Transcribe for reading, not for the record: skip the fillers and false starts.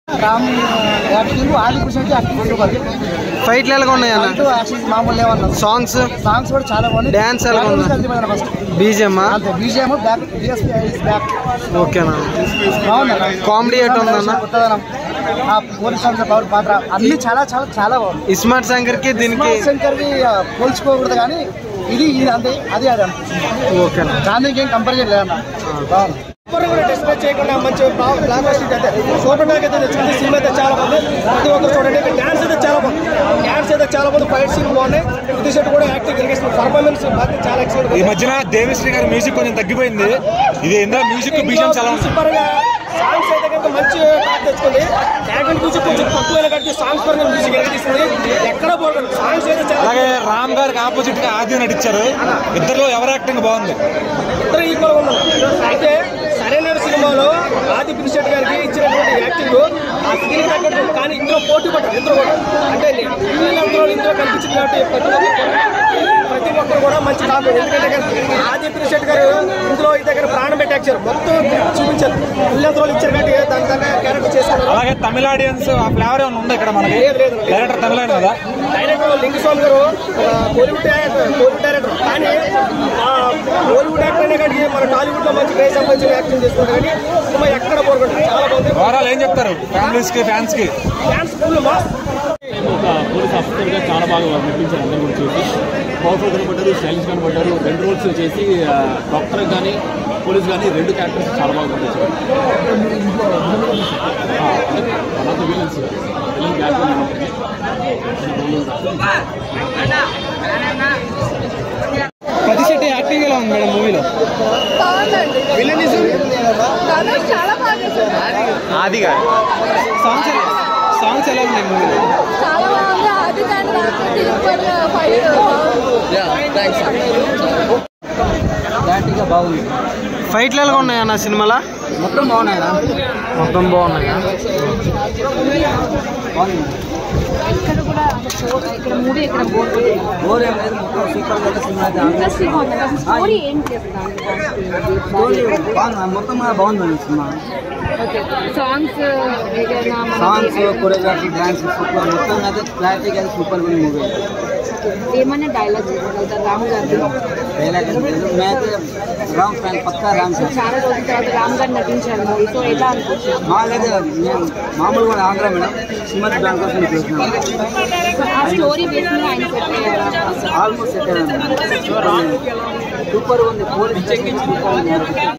Ram acting Adipurush అయితే acting super. ఫైట్లు ఎలా ఉన్నాయన్న? మామూలు లేవన్నా. సాంగ్స్ కూడా చాలా బాగుంది. డాన్స్ ఎలా ఉంది? ఫస్ట్ బీజిఎం అంతే BGM back DSP is back. ఓకేనా? బాగుంది. కామెడీ ఎట్ ఉందన్న? కొత్తదనం పోలీస్ పవర్ పాత్ర అన్ని చాలా చాలా చాలా బాగుంది. ఇస్మార్ట్ శంకర్ కి దీనికి శంకర్కి పోల్చుకోకూడదు కానీ ఇది అంతే అది అనిపిస్తుంది. ఓకేనా? దానికి ఏం కంపారిజన్ లేదన్న. బాగుంది. డిస్ప్లే చేయకుండా మంచి బ్లాక్ బస్టర్ అయితే సూపర్ బ్యాక్ అయితే తెచ్చుకుంది. సినిమా అయితే చాలా బాగుంది. ప్రతి ఒక్కరు చూడండి. డ్యాన్స్ అయితే చాలా బాగుంది. ఫైట్ సీన్ బాగున్నాయి. ఇది సెట్ కూడా యాక్టింగ్ పర్ఫార్మెన్స్ చాలా ఎక్సలెంట్. ఈ మధ్యన దేవిశ్రీ గారి మ్యూజిక్ కొంచెం తగ్గిపోయింది. ఇది ఎందులో మ్యూజిక్ విషయం చాలా సూపర్ గా సాంగ్స్ అయితే కనుక మంచి తెచ్చుకుంది. బ్యాక్గ్రౌండ్ మ్యూజిక్ కొంచెం తక్కువైనా కట్టి సాంగ్స్ పరంగా మ్యూజిక్ ఎదిగిస్తుంది. ఎక్కడ పోతుంది సాంగ్స్ అయితే చాలా. అలాగే రామ్ గారికి ఆపోజిట్ గా ఆది నటించారు. ఇద్దరులో ఎవరి యాక్టింగ్ బాగుంది? ఇద్దరు ఈక్వల్ గా ఉన్నారు. అయితే సరైన సినిమాలో ఆది పినిశెట్టి గారికి ఇచ్చినటువంటి యాక్టింగ్ ఆ స్కిల్ తగ్గట్టు కానీ ఇందులో పోటీ పడ్డారు. ఇద్దరు కూడా అంటే ఇందులో కనిపించింది కాబట్టి ప్రతి ఒక్కరు కూడా మంచి కామెంట్. ఎందుకంటే ఆది పినిశెట్టి గారు ఇందులో ఈ దగ్గర ప్రాణం పెట్టి యాక్చారు. మొత్తం చూపించారు. ఫుల్ ఇచ్చారు కాబట్టి దాని దగ్గర క్యారెక్టర్ చేశారు. అలాగే తమిళ ఆడియన్స్ ఆ ఫ్లేవర్ ఏమైనా ఉంది ఇక్కడ మనకి? డైరెక్టర్ తమిళ కదా. డైరెక్టర్ లింగస్వామి గారు బాలీవుడ్ డైరెక్టర్ కానీ బాలీవుడ్ యాక్టర్ అనే కానీ మన టాలీవుడ్ లో మంచి క్రేజ్ సంబంధించిన యాక్టింగ్ చేస్తున్నారు కానీ సినిమా ఎక్కడ పోగొట్టు చాలా బాగుంది. ఓవరాల్ ఏం చెప్తారు ఫ్యామిలీస్ కి ఫ్యాన్స్ కి? Fans full mass. ఒక పోలీస్ ఆఫీసర్గా చాలా బాగా నటించారు. అందరూ కూడా చూసి పవర్ఫుల్ కనబడ్డారు, స్టైలిష్ కనబడ్డారు. 2 రోల్స్ చేసి డాక్టర్ కానీ పోలీస్ కానీ 2 క్యారెక్టర్స్ చాలా బాగా నటించారు. అలాంటి విలన్స్ ప్రతిశెట్టి యాక్టింగ్ ఎలా ఉంది మేడం మూవీలో? ఆదిగా సాంగ్స్ ఎలా ఉన్నాయి మూవీలో? బాగుంది. ఫైట్లు ఎలా ఉన్నాయన్న సినిమాలో? మొత్తం బాగున్నాయా? మొత్తం బాగున్నాయా? ఇక్కడ కూడా ఇక్కడ మూవీ ఇక్కడ బోర్ ఏం లేదు. మొత్తం సూపర్ గా సినిమా ఇంట్రెస్టింగ్ ఉంది. స్టోరీ ఏంటి చెప్తాను? మొత్తం బాగుందండి సినిమా. Songs choreography dance super. మొత్తం అయితే క్లారిటీగా అయితే సూపర్ ఉంది మూవీ. ఏమన్నా డైలాగ్ చెప్పగలుగుతారు రామ్ గారు? డైలాగ్ మేమైతే రామ్ ఫ్యాన్ పక్కా రామ్ సార్. చాలా రోజుల తర్వాత రామ్ గారు నటించారు మూవీ. సో ఎలా అనిపించింది? మాకైతే నేను మామూలుగా ఆంధ్ర మేడం సినిమా దాని కోసం చూస్తున్నాను. ఆ స్టోరీ బేస్ మీద ఆయన సెట్ అయ్యారా? ఆల్మోస్ట్ సెట్ అయ్యాను. సూపర్ ఉంది. పోలీస్